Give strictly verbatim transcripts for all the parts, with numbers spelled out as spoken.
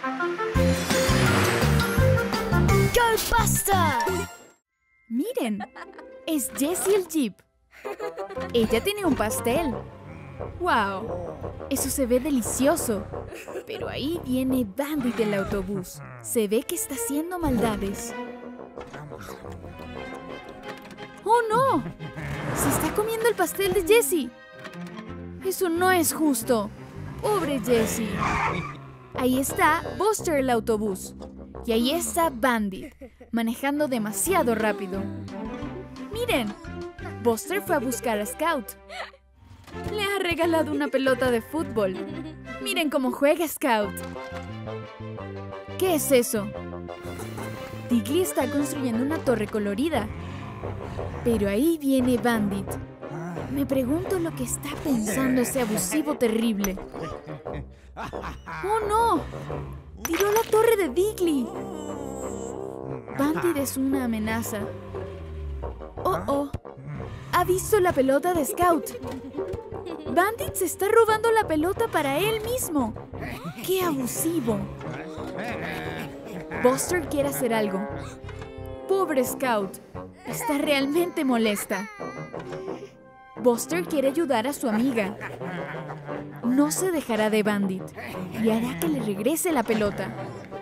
¡Go Buster! Miren, es Jessie el Jeep. Ella tiene un pastel. ¡Wow! Eso se ve delicioso. Pero ahí viene Bandit del autobús. Se ve que está haciendo maldades. ¡Oh, no! Se está comiendo el pastel de Jessie. Eso no es justo. ¡Pobre Jessie! Ahí está Buster el autobús. Y ahí está Bandit, manejando demasiado rápido. ¡Miren! Buster fue a buscar a Scout. Le ha regalado una pelota de fútbol. Miren cómo juega Scout. ¿Qué es eso? Diggly está construyendo una torre colorida. Pero ahí viene Bandit. Me pregunto lo que está pensando ese abusivo terrible. ¡Oh, no! ¡Tiró la torre de Diggly! Bandit es una amenaza. ¡Oh, oh! Ha visto la pelota de Scout. Bandit se está robando la pelota para él mismo. ¡Qué abusivo! Buster quiere hacer algo. Pobre Scout. Está realmente molesta. Buster quiere ayudar a su amiga. No se dejará de Bandit y hará que le regrese la pelota.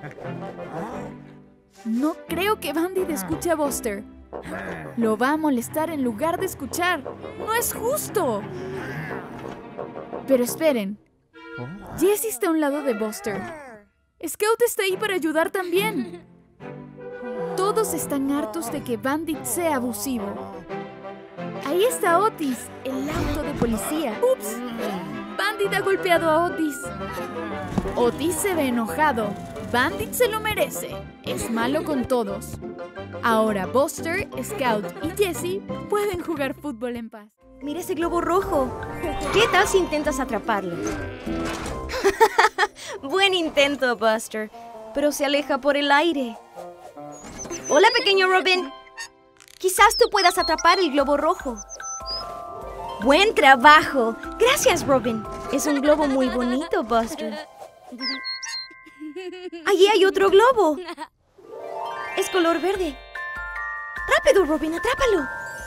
No creo que Bandit escuche a Buster. Lo va a molestar en lugar de escuchar. ¡No es justo! Pero esperen. Jessie está a un lado de Buster. Scout está ahí para ayudar también. Todos están hartos de que Bandit sea abusivo. Ahí está Otis, el auto de policía. ¡Ups! Bandit ha golpeado a Otis. Otis se ve enojado. Bandit se lo merece. Es malo con todos. Ahora Buster, Scout y Jessie pueden jugar fútbol en paz. Mira ese globo rojo. ¿Qué tal si intentas atraparlo? Buen intento, Buster. Pero se aleja por el aire. Hola, pequeño Robin. Quizás tú puedas atrapar el globo rojo. ¡Buen trabajo! Gracias, Robin. Es un globo muy bonito, Buster. Allí hay otro globo. Es color verde. ¡Rápido, Robin! ¡Atrápalo!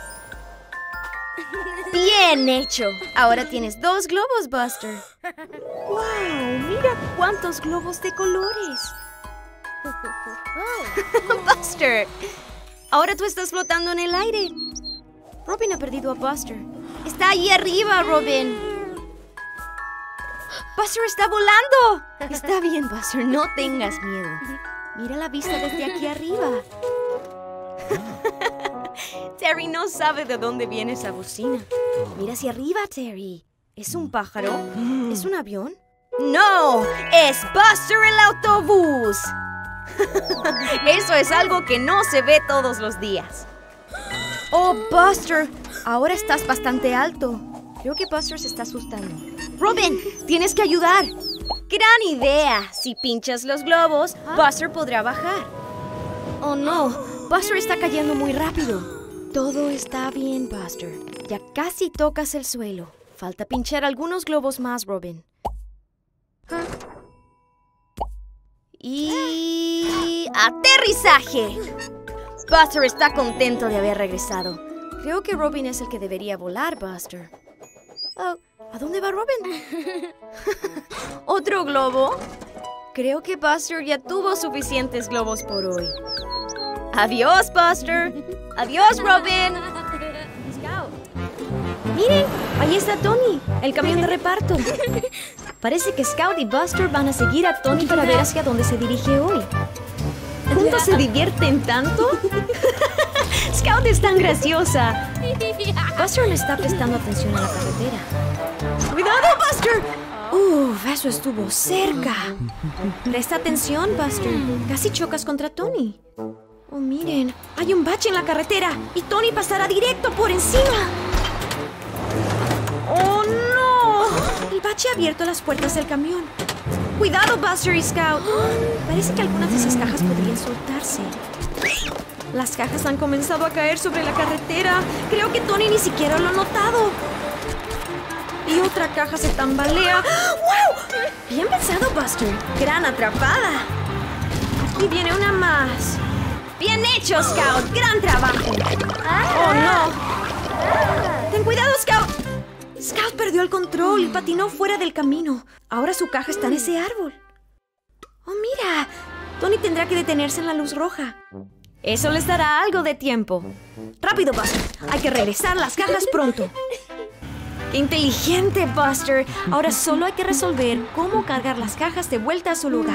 ¡Bien hecho! Ahora tienes dos globos, Buster. ¡Wow! ¡Mira cuántos globos de colores! ¡Buster! Ahora tú estás flotando en el aire. Robin ha perdido a Buster. ¡Está ahí arriba, Robin! ¡Buster está volando! Está bien, Buster. No tengas miedo. Mira la vista desde aquí arriba. Terry no sabe de dónde viene esa bocina. Mira hacia arriba, Terry. ¿Es un pájaro? ¿Es un avión? ¡No! ¡Es Buster el autobús! Eso es algo que no se ve todos los días. ¡Oh, Buster! Ahora estás bastante alto. Creo que Buster se está asustando. ¡Robin! ¡Tienes que ayudar! ¡Gran idea! Si pinchas los globos, Buster podrá bajar. ¡Oh, no! Buster está cayendo muy rápido. Todo está bien, Buster. Ya casi tocas el suelo. Falta pinchar algunos globos más, Robin. Y... ¡aterrizaje! Buster está contento de haber regresado. Creo que Robin es el que debería volar, Buster. Oh, ¿a dónde va Robin? ¿Otro globo? Creo que Buster ya tuvo suficientes globos por hoy. ¡Adiós, Buster! ¡Adiós, Robin! ¡Miren! Ahí está Tony, el camión de reparto. Parece que Scout y Buster van a seguir a Tony para ver hacia dónde se dirige hoy. ¿Juntos se divierten tanto? Scout es tan graciosa. Buster le está prestando atención a la carretera. ¡Cuidado, Buster! ¡Uf! Eso estuvo cerca. Presta atención, Buster. Casi chocas contra Tony. Oh, miren. Hay un bache en la carretera y Tony pasará directo por encima. ¡Oh, no! El bache ha abierto las puertas del camión. ¡Cuidado, Buster y Scout! Parece que algunas de esas cajas podrían soltarse. Las cajas han comenzado a caer sobre la carretera. Creo que Tony ni siquiera lo ha notado. Y otra caja se tambalea. ¡Wow! Bien pensado, Buster. Gran atrapada. Y viene una más. Bien hecho, Scout. Gran trabajo. ¡Oh, no! Ten cuidado, Scout. Scout perdió el control y patinó fuera del camino. Ahora su caja está en ese árbol. ¡Oh, mira! Tony tendrá que detenerse en la luz roja. Eso les dará algo de tiempo. ¡Rápido, Buster! Hay que regresar las cajas pronto. ¡Qué inteligente, Buster! Ahora solo hay que resolver cómo cargar las cajas de vuelta a su lugar.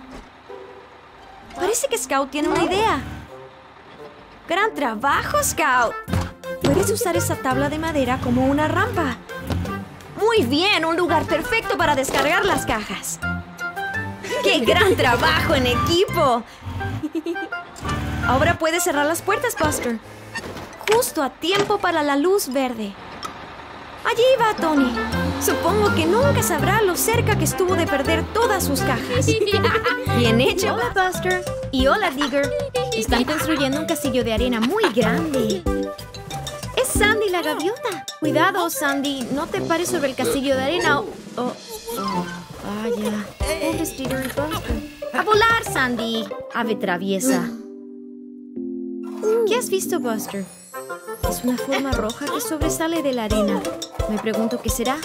Parece que Scout tiene una idea. ¡Gran trabajo, Scout! Puedes usar esa tabla de madera como una rampa. ¡Muy bien! Un lugar perfecto para descargar las cajas. ¡Qué gran trabajo en equipo! Ahora puedes cerrar las puertas, Buster. Justo a tiempo para la luz verde. Allí va Tony. Supongo que nunca sabrá lo cerca que estuvo de perder todas sus cajas. Bien hecho. Hola, Buster. Y hola, Digger. Están construyendo un castillo de arena muy grande. Es Sandy la gaviota. Cuidado, Sandy. No te pares sobre el castillo de arena. Oh, oh, oh, vaya. Pobres Digger y Buster. ¡A volar, Sandy! Ave traviesa. ¿Qué has visto, Buster? Es una forma roja que sobresale de la arena. Me pregunto qué será.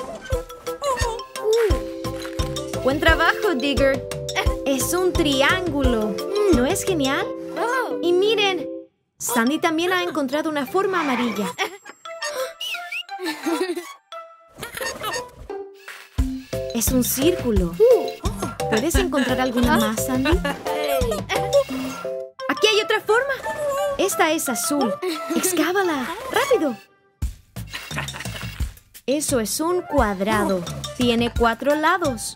Buen trabajo, Digger. Es un triángulo. ¿No es genial? Y miren, Sandy también ha encontrado una forma amarilla. Es un círculo. ¿Puedes encontrar alguna más, Sandy? Aquí hay otra forma. Esta es azul. ¡Excávala! ¡Rápido! Eso es un cuadrado. Tiene cuatro lados.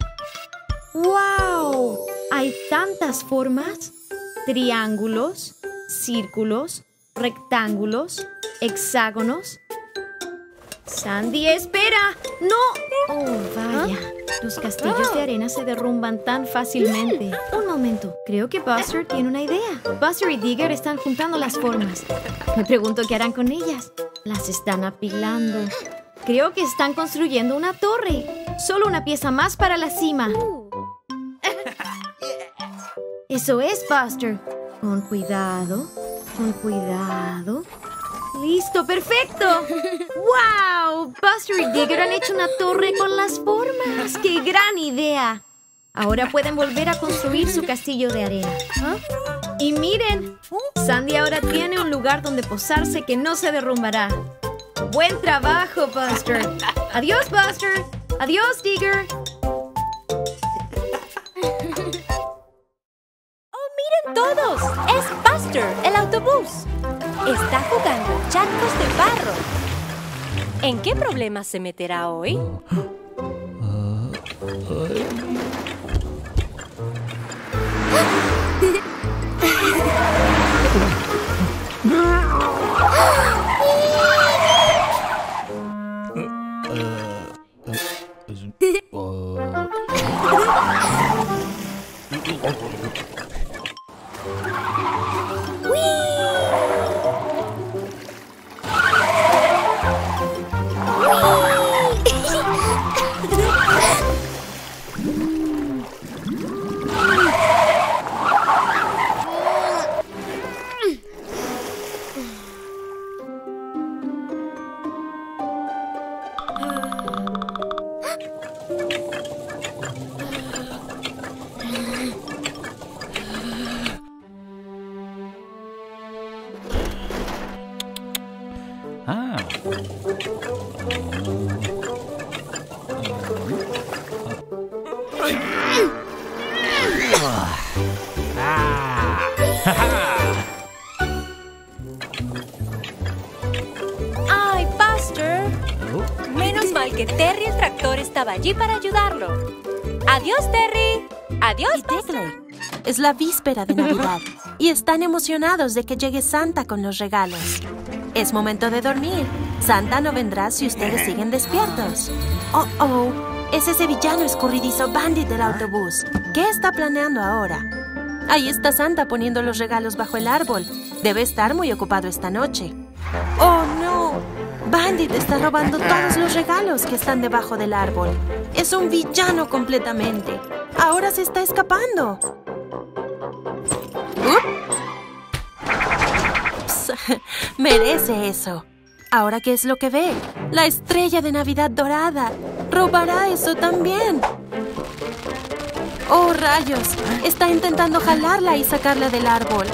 ¡Wow! Hay tantas formas. Triángulos, círculos, rectángulos, hexágonos. ¡Sandy, espera! ¡No! ¡Oh, vaya! Los castillos de arena se derrumban tan fácilmente. Un momento. Creo que Buster tiene una idea. Buster y Digger están juntando las formas. Me pregunto qué harán con ellas. Las están apilando. Creo que están construyendo una torre. Solo una pieza más para la cima. Eso es, Buster. Con cuidado. Con cuidado. ¡Listo! ¡Perfecto! ¡Wow! Buster y Digger han hecho una torre con las formas. ¡Qué gran idea! Ahora pueden volver a construir su castillo de arena. Y miren, Sandy ahora tiene un lugar donde posarse que no se derrumbará. ¡Buen trabajo, Buster! ¡Adiós, Buster! ¡Adiós, Digger! ¡Oh, miren todos! ¡Es Buster, el autobús! Está jugando charcos de barro. ¿En qué problemas se meterá hoy? ¡Ay, Buster! Menos mal que Terry el tractor estaba allí para ayudarlo. ¡Adiós, Terry! ¡Adiós, Buster! Es la víspera de Navidad y están emocionados de que llegue Santa con los regalos. Es momento de dormir. Santa no vendrá si ustedes siguen despiertos. Oh, oh, es ese villano escurridizo Bandit del autobús. ¿Qué está planeando ahora? Ahí está Santa poniendo los regalos bajo el árbol. Debe estar muy ocupado esta noche. ¡Oh, no! Bandit está robando todos los regalos que están debajo del árbol. Es un villano completamente. Ahora se está escapando. Ups. Merece eso. ¿Ahora qué es lo que ve? La estrella de Navidad dorada. ¿Robará eso también? ¡Oh, rayos! Está intentando jalarla y sacarla del árbol.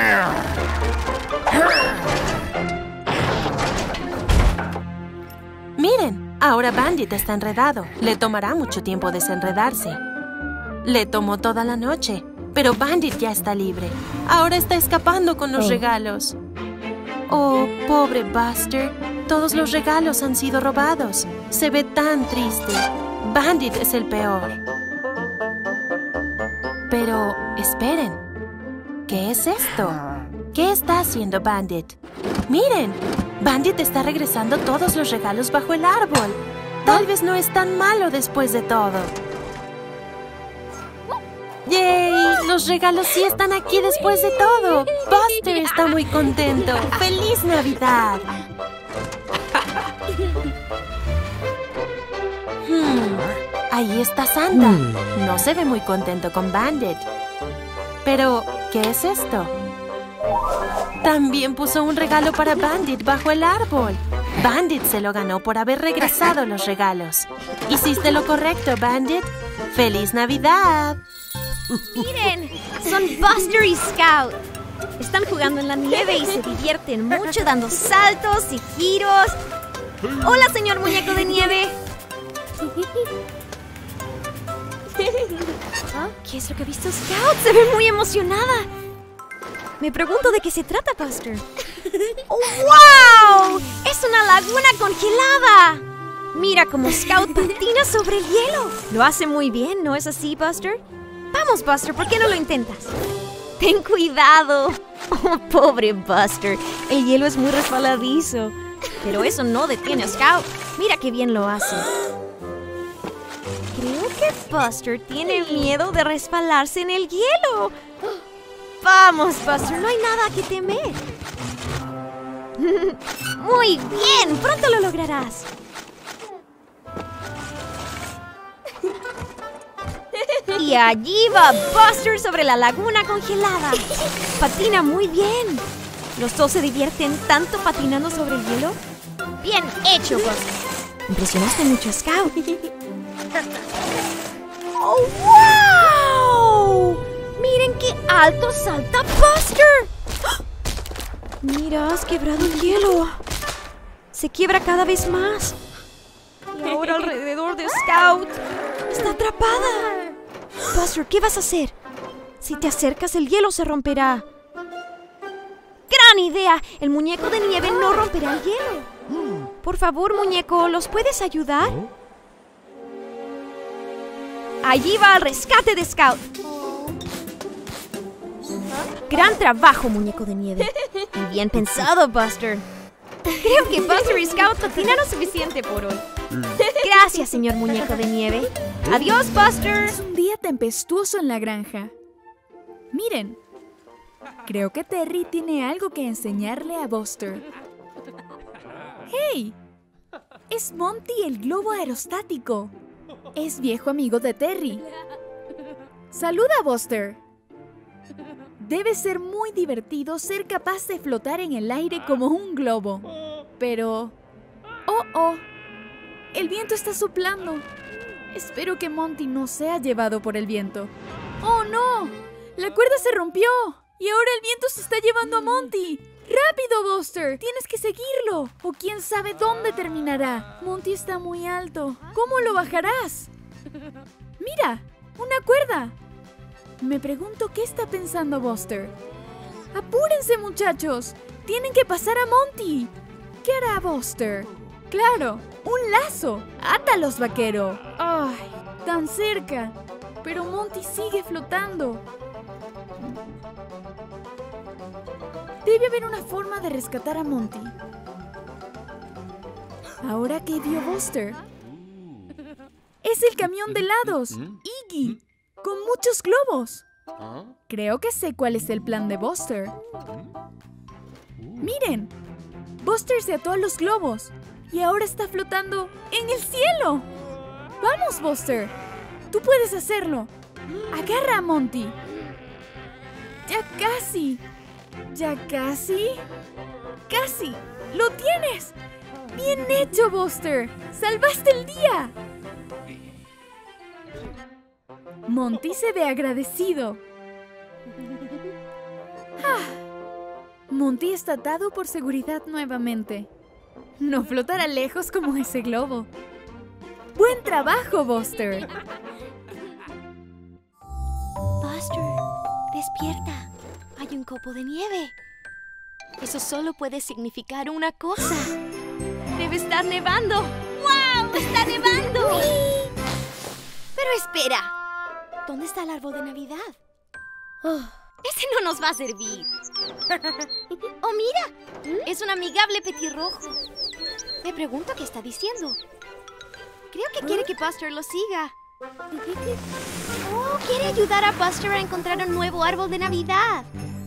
Miren, ahora Bandit está enredado. Le tomará mucho tiempo desenredarse. Le tomó toda la noche, pero Bandit ya está libre. Ahora está escapando con los regalos. Oh, pobre Buster. Todos los regalos han sido robados. Se ve tan triste. Bandit es el peor. Pero, esperen. ¿Qué es esto? ¿Qué está haciendo Bandit? ¡Miren! Bandit está regresando todos los regalos bajo el árbol. Tal vez no es tan malo después de todo. ¡Yay! Los regalos sí están aquí después de todo. Buster está muy contento. ¡Feliz Navidad! Hmm, ahí está Santa. No se ve muy contento con Bandit. Pero, ¿qué es esto? También puso un regalo para Bandit bajo el árbol. Bandit se lo ganó por haber regresado los regalos. ¿Hiciste lo correcto, Bandit? ¡Feliz Navidad! ¡Miren! Son Buster y Scout. Están jugando en la nieve y se divierten mucho dando saltos y giros. ¡Hola, señor muñeco de nieve! ¿Ah? ¿Qué es lo que ha visto Scout? Se ve muy emocionada. Me pregunto de qué se trata, Buster. ¡Oh, wow! ¡Es una laguna congelada! Mira cómo Scout patina sobre el hielo. Lo hace muy bien, ¿no es así, Buster? Vamos, Buster, ¿por qué no lo intentas? ¡Ten cuidado! Oh, pobre Buster. El hielo es muy resbaladizo. Pero eso no detiene a Scout. Mira qué bien lo hace. Creo que Buster tiene miedo de resbalarse en el hielo. Vamos, Buster, no hay nada que temer. Muy bien, pronto lo lograrás. Y allí va Buster sobre la laguna congelada. Patina muy bien. Los dos se divierten tanto patinando sobre el hielo. Bien hecho, Buster. Impresionaste mucho a Scout. ¡Oh, wow! ¡Miren qué alto salta Buster! Mira, has quebrado el hielo. Se quiebra cada vez más. Y ahora alrededor de Scout está atrapada. Buster, ¿qué vas a hacer? Si te acercas, el hielo se romperá. ¡Gran idea! El muñeco de nieve no romperá el hielo. Por favor, muñeco, ¿los puedes ayudar? Allí va al rescate de Scout. Gran trabajo, muñeco de nieve. Y bien pensado, Buster. Creo que Buster y Scout patinaron suficiente por hoy. Gracias, señor muñeco de nieve. Adiós, Buster. Es un día tempestuoso en la granja. Miren, creo que Terry tiene algo que enseñarle a Buster. ¡Hey! Es Monty, el globo aerostático. Es viejo amigo de Terry. ¡Saluda, Buster! Debe ser muy divertido ser capaz de flotar en el aire como un globo. Pero... ¡Oh, oh! El viento está soplando. Espero que Monty no sea llevado por el viento. ¡Oh, no! ¡La cuerda se rompió! Y ahora el viento se está llevando a Monty. ¡Rápido, Buster! ¡Tienes que seguirlo! O quién sabe dónde terminará. Monty está muy alto. ¿Cómo lo bajarás? ¡Mira! ¡Una cuerda! Me pregunto qué está pensando Buster. ¡Apúrense, muchachos! ¡Tienen que pasar a Monty! ¿Qué hará Buster? ¡Claro! ¡Un lazo! ¡Átalos, vaquero! ¡Ay! ¡Tan cerca! Pero Monty sigue flotando. Debe haber una forma de rescatar a Monty. ¿Ahora qué vio Buster? ¡Es el camión de helados! ¡Iggy! ¡Con muchos globos! Creo que sé cuál es el plan de Buster. ¡Miren! Buster se ató a los globos. Y ahora está flotando en el cielo. ¡Vamos, Buster! ¡Tú puedes hacerlo! ¡Agarra a Monty! ¡Ya casi! ¿Ya casi? ¡Casi! ¡Lo tienes! ¡Bien hecho, Buster! ¡Salvaste el día! Monty se ve agradecido. Ah, Monty está atado por seguridad nuevamente. No flotará lejos como ese globo. ¡Buen trabajo, Buster! Buster, despierta. Hay un copo de nieve. Eso solo puede significar una cosa. Debe estar nevando. ¡Wow! ¡Está nevando! Pero espera. ¿Dónde está el árbol de Navidad? Oh, ese no nos va a servir. ¡Oh, mira! Es un amigable petirrojo. Me pregunto qué está diciendo. Creo que quiere que Buster lo siga. Oh, quiere ayudar a Buster a encontrar un nuevo árbol de Navidad.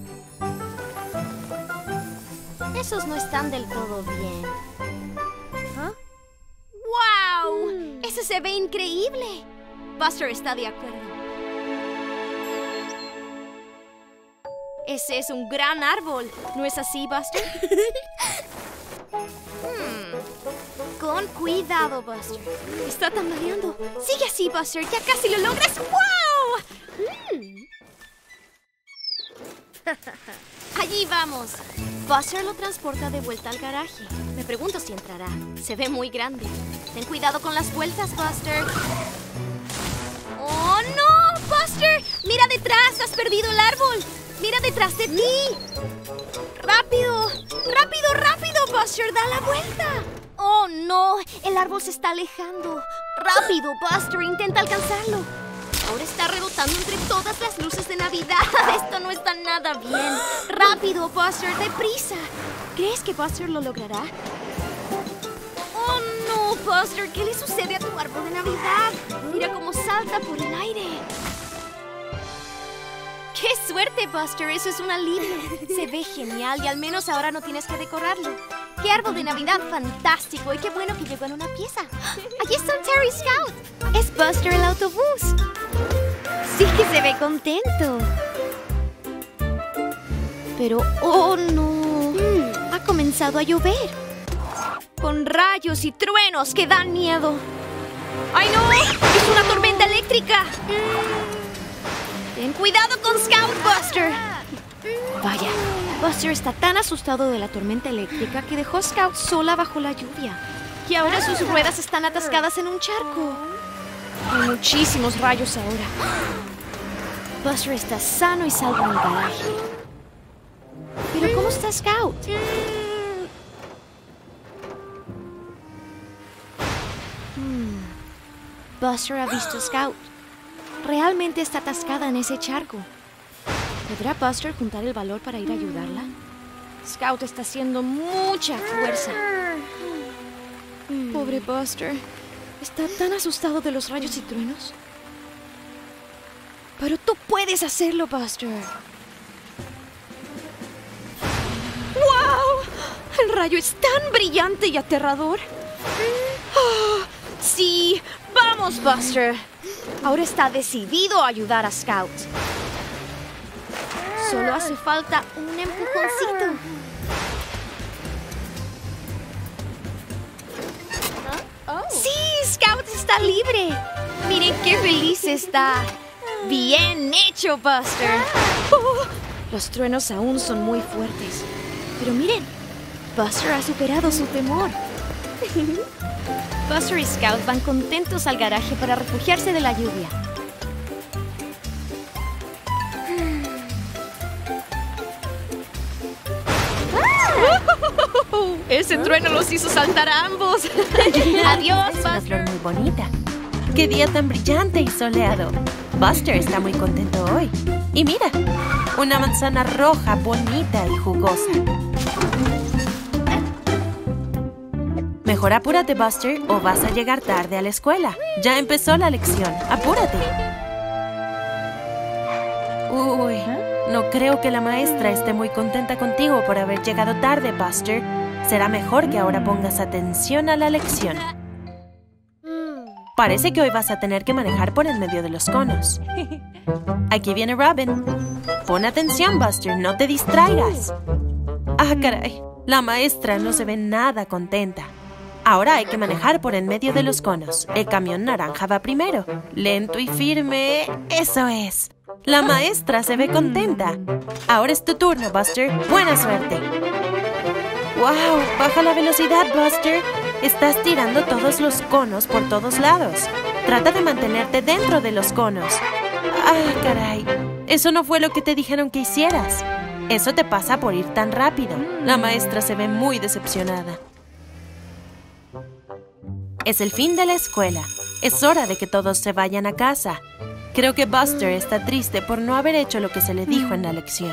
Esos no están del todo bien. ¿Ah? ¡Wow! ¡Eso se ve increíble! Buster está de acuerdo. Ese es un gran árbol. ¿No es así, Buster? hmm. Con cuidado, Buster. Está tambaleando. Sigue así, Buster. Ya casi lo logras. ¡Wow! Mm. Allí vamos. Buster lo transporta de vuelta al garaje. Me pregunto si entrará. Se ve muy grande. Ten cuidado con las vueltas, Buster. ¡Oh, no! ¡Buster! ¡Mira detrás! ¡Has perdido el árbol! ¡Mira detrás de ti! ¡Rápido! ¡Rápido, rápido, Buster! ¡Da la vuelta! ¡Oh, no! El árbol se está alejando. ¡Rápido, Buster! Intenta alcanzarlo. Ahora está rebotando entre todas las luces de Navidad. Esto no está nada bien. ¡Rápido, Buster! ¡Deprisa! ¿Crees que Buster lo logrará? ¡Oh, no, Buster! ¿Qué le sucede a tu árbol de Navidad? Mira cómo salta por el aire. ¡Qué suerte, Buster! Eso es un alivio. Se ve genial y al menos ahora no tienes que decorarlo. ¡Qué árbol de Navidad fantástico! Y qué bueno que llegó en una pieza. ¡Allí está Terry Scout! ¡Es Buster el autobús! ¡Sí que se ve contento! Pero, ¡oh, no! Ha comenzado a llover. Con rayos y truenos que dan miedo. ¡Ay, no! ¡Es una tormenta eléctrica! ¡Ten cuidado con Scout, Buster! Vaya, Buster está tan asustado de la tormenta eléctrica que dejó a Scout sola bajo la lluvia. Y ahora sus ruedas están atascadas en un charco. Hay muchísimos rayos ahora. Buster está sano y salvo en el garaje. ¿Pero cómo está Scout? Hmm. Buster ha visto a Scout. Realmente está atascada en ese charco. ¿Podrá Buster juntar el valor para ir a ayudarla? Scout está haciendo mucha fuerza. Pobre Buster. Está tan asustado de los rayos y truenos. Pero tú puedes hacerlo, Buster. ¡Wow! El rayo es tan brillante y aterrador. Oh, sí, vamos, Buster. Ahora está decidido a ayudar a Scout. Solo hace falta un empujoncito. ¡Sí! ¡Scout está libre! ¡Miren qué feliz está! ¡Bien hecho, Buster! Oh, los truenos aún son muy fuertes. Pero miren, Buster ha superado su temor. Buster y Scout van contentos al garaje para refugiarse de la lluvia. Oh, ese trueno los hizo saltar a ambos. Adiós, Es una Buster. flor muy bonita. ¡Qué día tan brillante y soleado! Buster está muy contento hoy. Y mira, una manzana roja, bonita y jugosa. Mejor apúrate, Buster, o vas a llegar tarde a la escuela. Ya empezó la lección. ¡Apúrate! Uy, no creo que la maestra esté muy contenta contigo por haber llegado tarde, Buster. Será mejor que ahora pongas atención a la lección. Parece que hoy vas a tener que manejar por en medio de los conos. Aquí viene Robin. Pon atención, Buster, no te distraigas. Ah, caray. La maestra no se ve nada contenta. Ahora hay que manejar por en medio de los conos. El camión naranja va primero. Lento y firme. ¡Eso es! La maestra se ve contenta. Ahora es tu turno, Buster. ¡Buena suerte! ¡Wow! Baja la velocidad, Buster. Estás tirando todos los conos por todos lados. Trata de mantenerte dentro de los conos. ¡Ah, caray! Eso no fue lo que te dijeron que hicieras. Eso te pasa por ir tan rápido. La maestra se ve muy decepcionada. Es el fin de la escuela. Es hora de que todos se vayan a casa. Creo que Buster está triste por no haber hecho lo que se le dijo en la lección.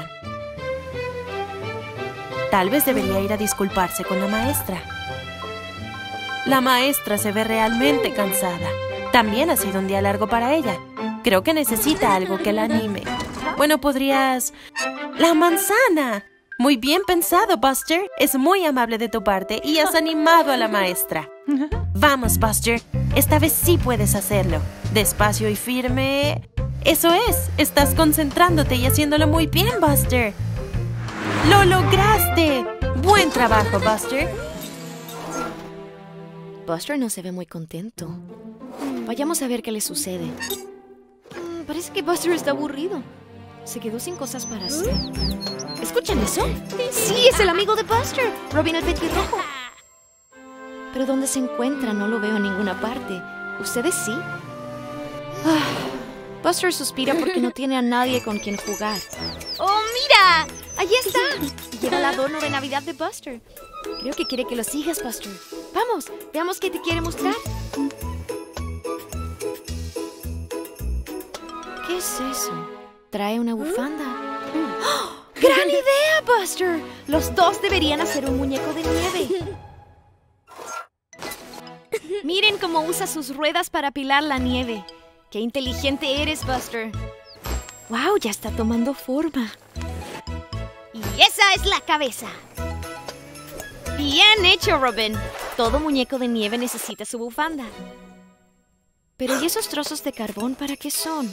Tal vez debería ir a disculparse con la maestra. La maestra se ve realmente cansada. También ha sido un día largo para ella. Creo que necesita algo que la anime. Bueno, podrías... ¡La manzana! Muy bien pensado, Buster. Es muy amable de tu parte y has animado a la maestra. Vamos, Buster. Esta vez sí puedes hacerlo. Despacio y firme. Eso es. Estás concentrándote y haciéndolo muy bien, Buster. ¡Lo lograste! ¡Buen trabajo, Buster! Buster no se ve muy contento. Vayamos a ver qué le sucede. Mm, parece que Buster está aburrido. Se quedó sin cosas para hacer. ¿Escuchan eso? Sí, es el amigo de Buster, Robin el petirrojo. Pero ¿dónde se encuentra? No lo veo en ninguna parte. ¿Ustedes sí? Ah, Buster suspira porque no tiene a nadie con quien jugar. ¡Oh, mira! ¡Allí está! Lleva el adorno de Navidad de Buster. Creo que quiere que lo sigas, Buster. Vamos, veamos qué te quiere mostrar. ¿Qué es eso? Trae una bufanda. ¡Oh! ¡Gran idea, Buster! Los dos deberían hacer un muñeco de nieve. Miren cómo usa sus ruedas para apilar la nieve. ¡Qué inteligente eres, Buster! ¡Wow! Ya está tomando forma. Y esa es la cabeza. Bien hecho, Robin. Todo muñeco de nieve necesita su bufanda. Pero ¿y esos trozos de carbón para qué son?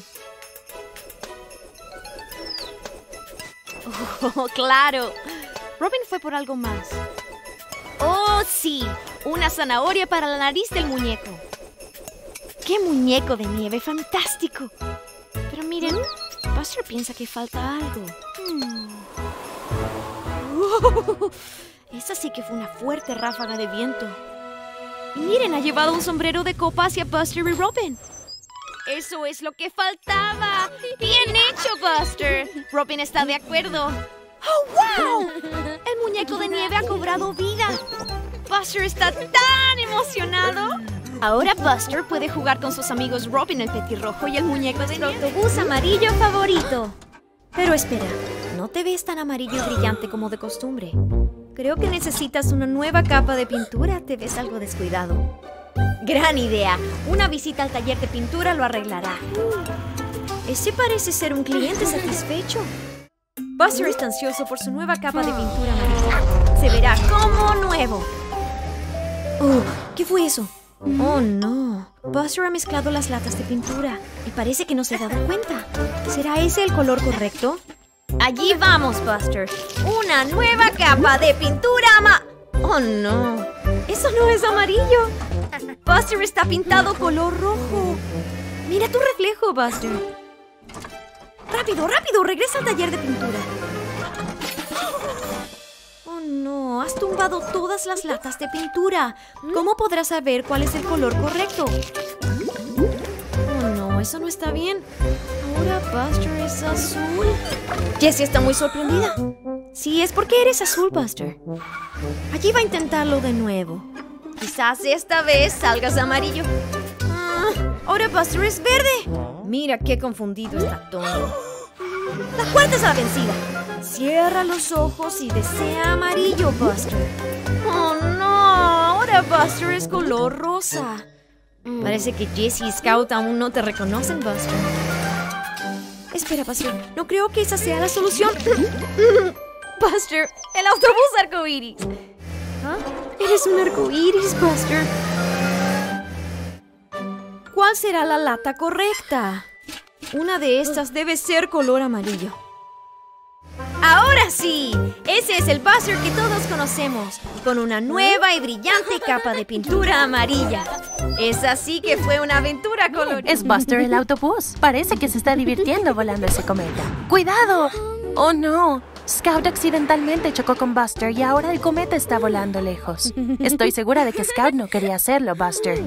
¡Oh, claro! Robin fue por algo más. ¡Oh, sí! Una zanahoria para la nariz del muñeco. ¡Qué muñeco de nieve fantástico! Pero miren, Buster piensa que falta algo. Hmm. ¡Oh! Esa sí que fue una fuerte ráfaga de viento. Y miren, ha llevado un sombrero de copa hacia Buster y Robin. ¡Eso es lo que faltaba! ¡Bien hecho, Buster! Robin está de acuerdo. ¡Oh, wow! El muñeco de nieve ha cobrado vida. Buster está tan emocionado. Ahora Buster puede jugar con sus amigos Robin el petirrojo y el muñeco de nieve. Nuestro autobús amarillo favorito. Pero espera, no te ves tan amarillo y brillante como de costumbre. Creo que necesitas una nueva capa de pintura. Te ves algo descuidado. ¡Gran idea! Una visita al taller de pintura lo arreglará. Ese parece ser un cliente satisfecho. Buster está ansioso por su nueva capa de pintura amarilla. Se verá como nuevo. Oh, ¿qué fue eso? Oh, no. Buster ha mezclado las latas de pintura y parece que no se ha dado cuenta. ¿Será ese el color correcto? Allí vamos, Buster. Una nueva capa de pintura ama... Oh, no. Eso no es amarillo. Buster está pintado color rojo. Mira tu reflejo, Buster. Rápido, rápido, regresa al taller de pintura. Oh, no. Has tumbado todas las latas de pintura. ¿Cómo podrás saber cuál es el color correcto? Oh, no. Eso no está bien. Ahora Buster es azul. Jessie está muy sorprendida. Sí, es porque eres azul, Buster. Allí va a intentarlo de nuevo. Quizás esta vez salgas amarillo. Ah, ahora Buster es verde. Mira qué confundido está todo. La cuarta es la vencida. Cierra los ojos y desea amarillo, Buster. Oh, no. Ahora Buster es color rosa. Parece que Jessie y Scout aún no te reconocen, Buster. Espera, Buster. No creo que esa sea la solución. Buster, el autobús arcoíris. Eres un arcoíris, Buster. ¿Cuál será la lata correcta? Una de estas debe ser color amarillo. ¡Ahora sí! Ese es el Buster que todos conocemos, con una nueva y brillante capa de pintura amarilla. Es así que fue una aventura colorida. Es Buster el autobús. Parece que se está divirtiendo volando ese cometa. ¡Cuidado! ¡Oh, no! Scout accidentalmente chocó con Buster y ahora el cometa está volando lejos. Estoy segura de que Scout no quería hacerlo, Buster.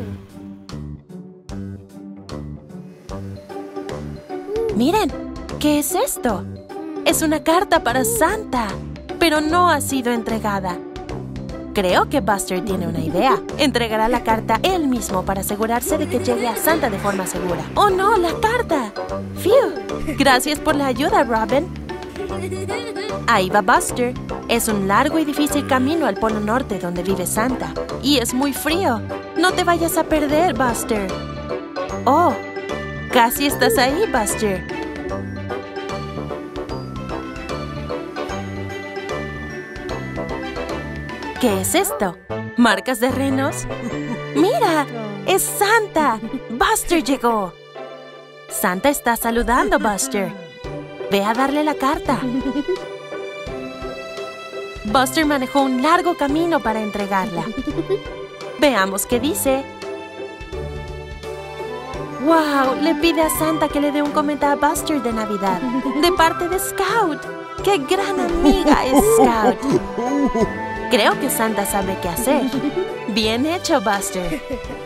Miren, ¿qué es esto? Es una carta para Santa, pero no ha sido entregada. Creo que Buster tiene una idea. Entregará la carta él mismo para asegurarse de que llegue a Santa de forma segura. ¡Oh, no! ¡La carta! ¡Phew! Gracias por la ayuda, Robin. Ahí va Buster. Es un largo y difícil camino al Polo Norte donde vive Santa. Y es muy frío. No te vayas a perder, Buster. ¡Oh! Casi estás ahí, Buster. ¿Qué es esto? ¿Marcas de renos? ¡Mira! ¡Es Santa! ¡Buster llegó! Santa está saludando, Buster. Ve a darle la carta. Buster manejó un largo camino para entregarla. Veamos qué dice. ¡Wow! Le pide a Santa que le dé un cometa a Buster de Navidad. De parte de Scout. ¡Qué gran amiga es Scout! Creo que Santa sabe qué hacer. Bien hecho, Buster.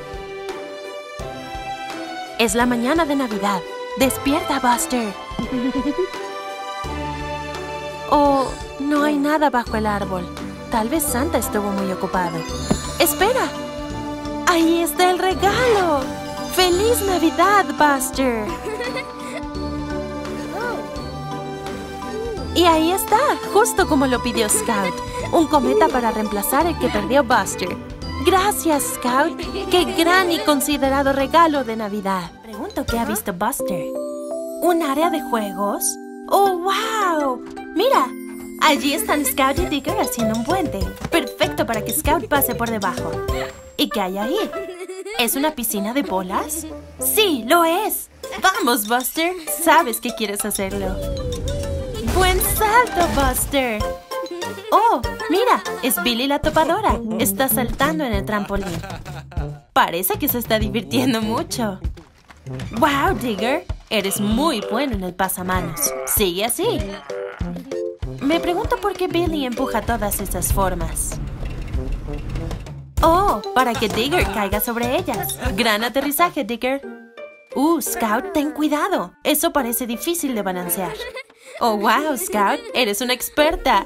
Es la mañana de Navidad. ¡Despierta, Buster! Oh, no hay nada bajo el árbol. Tal vez Santa estuvo muy ocupado. ¡Espera! ¡Ahí está el regalo! ¡Feliz Navidad, Buster! Y ahí está, justo como lo pidió Scout. Un cometa para reemplazar el que perdió Buster. Gracias, Scout. ¡Qué gran y considerado regalo de Navidad! Pregunto qué ha visto Buster. ¿Un área de juegos? ¡Oh, wow! Mira, allí están Scout y Digger haciendo un puente. Perfecto para que Scout pase por debajo. ¿Y qué hay ahí? ¿Es una piscina de bolas? ¡Sí, lo es! ¡Vamos, Buster! Sabes que quieres hacerlo. ¡Buen salto, Buster! ¡Oh, mira! Es Billy la topadora. Está saltando en el trampolín. Parece que se está divirtiendo mucho. ¡Wow, Digger! Eres muy bueno en el pasamanos. Sigue así. Me pregunto por qué Billy empuja todas esas formas. ¡Oh! Para que Digger caiga sobre ellas. ¡Gran aterrizaje, Digger! ¡Uh, Scout, ten cuidado! Eso parece difícil de balancear. ¡Oh, wow, Scout! ¡Eres una experta!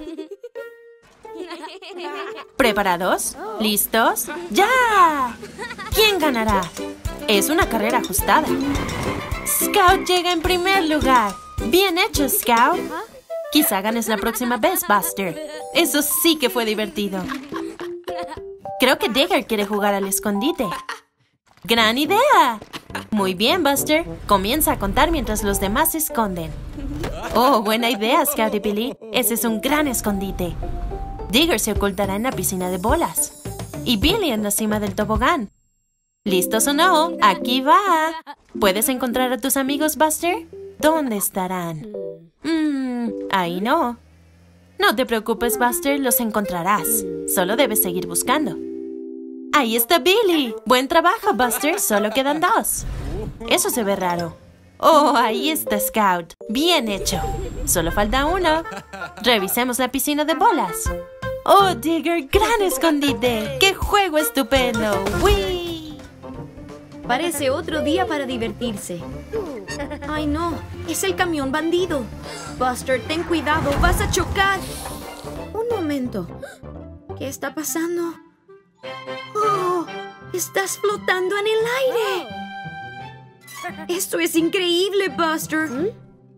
¿Preparados? ¿Listos? ¡Ya! ¿Quién ganará? Es una carrera ajustada. Scout llega en primer lugar. ¡Bien hecho, Scout! Quizá ganes la próxima vez, Buster. Eso sí que fue divertido. Creo que Digger quiere jugar al escondite. ¡Gran idea! Muy bien, Buster. Comienza a contar mientras los demás se esconden. Oh, buena idea, Scout y Billy. Ese es un gran escondite. Digger se ocultará en la piscina de bolas. Y Billy en la cima del tobogán. ¿Listos o no? ¡Aquí va! ¿Puedes encontrar a tus amigos, Buster? ¿Dónde estarán? Mmm, ahí no. No te preocupes, Buster, los encontrarás. Solo debes seguir buscando. ¡Ahí está Billy! ¡Buen trabajo, Buster! Solo quedan dos. Eso se ve raro. ¡Oh, ahí está Scout! ¡Bien hecho! Solo falta uno. Revisemos la piscina de bolas. ¡Oh, Digger! ¡Gran escondite! ¡Qué juego estupendo! ¡Wii! Parece otro día para divertirse. ¡Ay, no! ¡Es el camión bandido! Buster, ten cuidado, vas a chocar. Un momento. ¿Qué está pasando? ¡Oh! ¡Estás flotando en el aire! ¡Esto es increíble, Buster!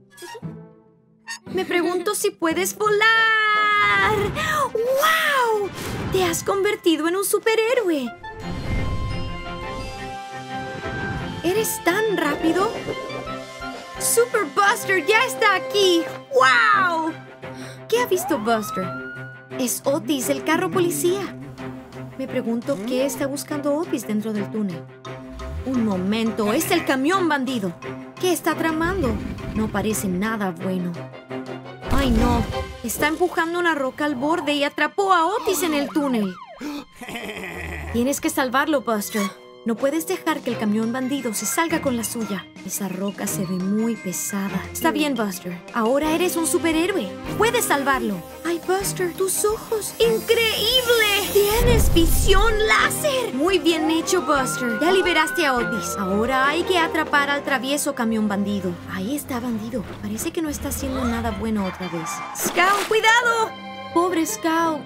Me pregunto si puedes volar. ¡Wow! Te has convertido en un superhéroe. ¿Eres tan rápido? ¡Super Buster ya está aquí! ¡Wow! ¿Qué ha visto Buster? Es Otis, el carro policía. Me pregunto qué está buscando Otis dentro del túnel. Un momento, es el camión bandido. ¿Qué está tramando? No parece nada bueno. ¡Ay, no! Está empujando una roca al borde y atrapó a Otis en el túnel. Tienes que salvarlo, Buster. No puedes dejar que el camión bandido se salga con la suya. Esa roca se ve muy pesada. Está bien, Buster. Ahora eres un superhéroe. Puedes salvarlo. ¡Ay, Buster! ¡Tus ojos! ¡Increíble! ¡Tienes visión láser! Muy bien hecho, Buster. Ya liberaste a Otis. Ahora hay que atrapar al travieso camión bandido. Ahí está, bandido. Parece que no está haciendo nada bueno otra vez. ¡Scout, cuidado! ¡Pobre Scout!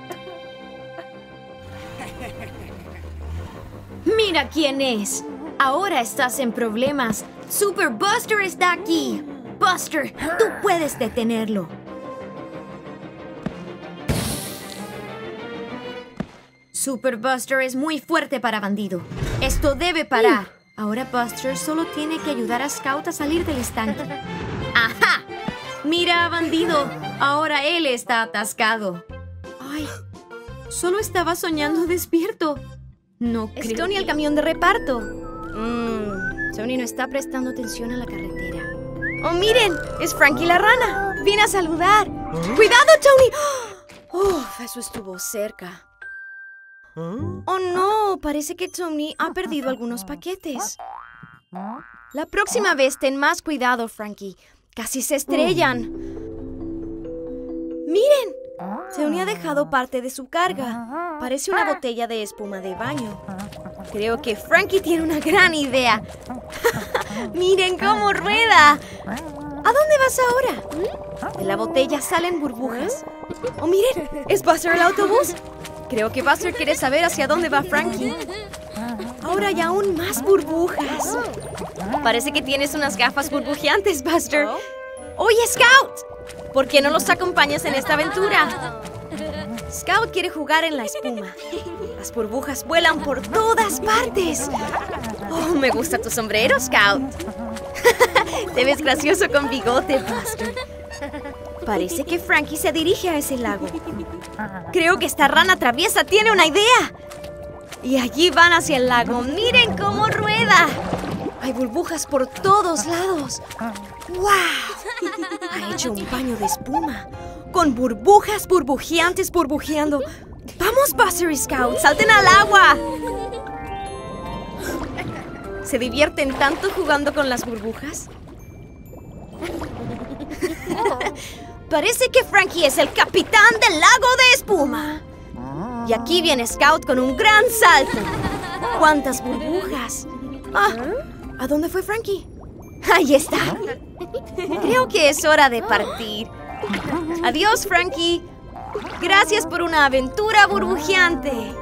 ¡Mira quién es! Ahora estás en problemas. Super Buster está aquí. Buster, tú puedes detenerlo. Super Buster es muy fuerte para bandido. Esto debe parar. Ahora Buster solo tiene que ayudar a Scout a salir del estanque. ¡Ajá! Mira, bandido. Ahora él está atascado. ¡Ay! Solo estaba soñando despierto. No creo. Es Tony el camión de reparto. Mmm, Tony no está prestando atención a la carretera. ¡Oh, miren! ¡Es Frankie la rana! ¡Viene a saludar! ¡Cuidado, Tony! ¡Uf! Eso estuvo cerca. ¡Oh, no! Parece que Tony ha perdido algunos paquetes. La próxima vez ten más cuidado, Frankie. Casi se estrellan. ¡Miren! Tony ha dejado parte de su carga. Parece una botella de espuma de baño. Creo que Frankie tiene una gran idea. ¡Miren cómo rueda! ¿A dónde vas ahora? De la botella salen burbujas. ¡Oh, miren! ¿Es Buster el autobús? Creo que Buster quiere saber hacia dónde va Frankie. Ahora hay aún más burbujas. Parece que tienes unas gafas burbujeantes, Buster. ¡Oye, Scout! ¿Por qué no los acompañas en esta aventura? Scout quiere jugar en la espuma. Las burbujas vuelan por todas partes. Oh, me gusta tu sombrero, Scout. Te ves gracioso con bigote, Buster. Parece que Frankie se dirige a ese lago. Creo que esta rana traviesa tiene una idea. Y allí van hacia el lago. ¡Miren cómo rueda! Hay burbujas por todos lados. ¡Wow! Ha hecho un baño de espuma. Con burbujas burbujeantes burbujeando. ¡Vamos, Buster y Scout! ¡Salten al agua! ¿Se divierten tanto jugando con las burbujas? Parece que Frankie es el capitán del lago de espuma. Y aquí viene Scout con un gran salto. ¡Cuántas burbujas! Ah, ¿a dónde fue Frankie? ¡Ahí está! Creo que es hora de partir. Adiós, Frankie. Gracias por una aventura burbujeante.